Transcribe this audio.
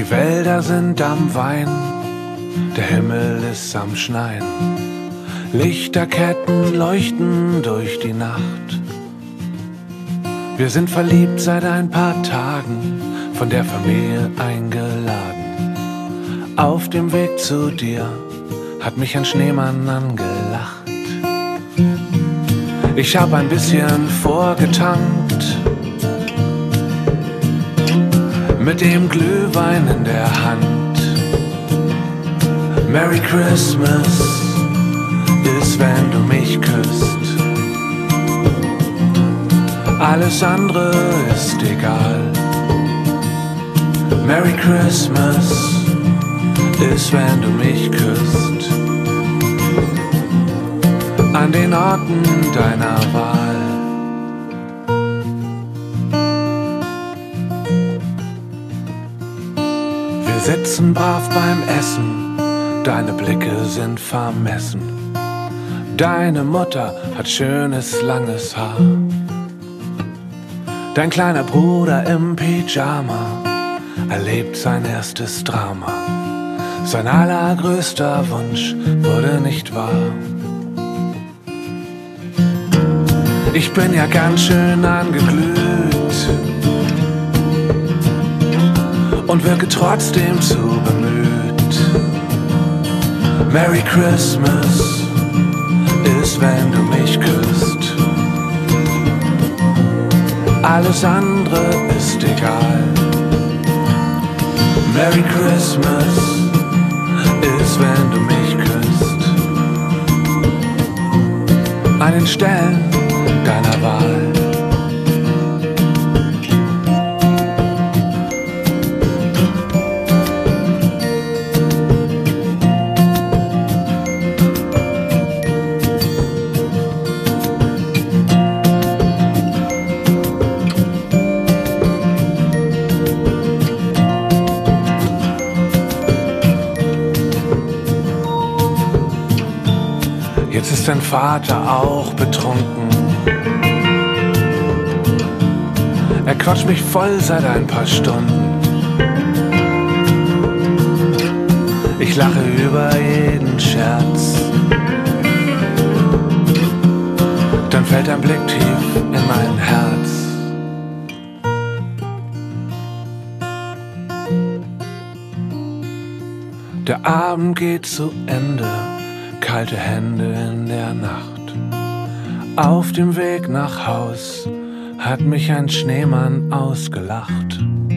Die Wälder sind am Weinen, der Himmel ist am Schneien. Lichterketten leuchten durch die Nacht. Wir sind verliebt seit ein paar Tagen, von der Familie eingeladen. Auf dem Weg zu dir hat mich ein Schneemann angelacht. Ich hab ein bisschen vorgetankt, mit dem Glühwein in der Hand. Merry Christmas ist, wenn du mich küsst. Alles andere ist egal. Merry Christmas ist, wenn du mich küsst. An den Orten deiner Wahl. Wir sitzen brav beim Essen, deine Blicke sind vermessen. Deine Mutter hat schönes langes Haar. Dein kleiner Bruder im Pyjama erlebt sein erstes Drama. Sein allergrößter Wunsch wurde nicht wahr. Ich bin ja ganz schön angeglüht und wirke trotzdem zu bemüht. Merry Christmas ist, wenn du mich küsst. Alles andere ist egal. Merry Christmas ist, wenn du mich küsst. An den Stellen deiner Wahl. Jetzt ist dein Vater auch betrunken. Er quatscht mich voll seit ein paar Stunden. Ich lache über jeden Scherz. Dann fällt ein Blick tief in mein Herz. Der Abend geht zu Ende, kalte Hände in der Nacht. Auf dem Weg nach Haus hat mich ein Schneemann ausgelacht.